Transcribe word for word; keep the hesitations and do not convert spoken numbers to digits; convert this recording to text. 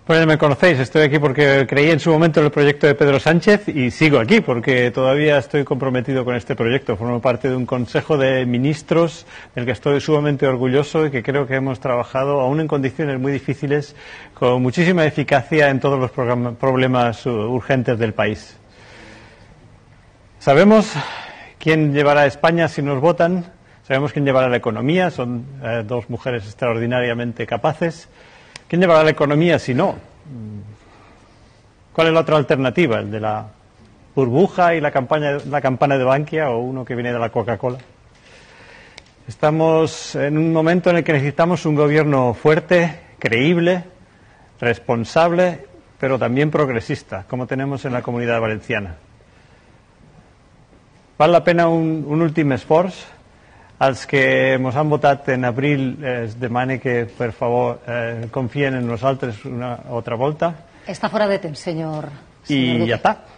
Pues me conocéis, estoy aquí porque creí en su momento en el proyecto de Pedro Sánchez y sigo aquí porque todavía estoy comprometido con este proyecto. Formo parte de un consejo de ministros del que estoy sumamente orgulloso y que creo que hemos trabajado, aún en condiciones muy difíciles, con muchísima eficacia en todos los problemas urgentes del país. Sabemos quién llevará a España si nos votan, sabemos quién llevará la economía, son eh, dos mujeres extraordinariamente capaces. ¿Quién llevará la economía si no? ¿Cuál es la otra alternativa? ¿El de la burbuja y la, campaña, la campana de Bankia o uno que viene de la Coca-Cola? Estamos en un momento en el que necesitamos un gobierno fuerte, creíble, responsable, pero también progresista, como tenemos en la Comunidad Valenciana. Val la pena un, un últim esforç. Els que ens han votat en abril es demane que, per favor, eh, confien en nosaltres una altra volta. Està fora de temps, senyor. I ja està.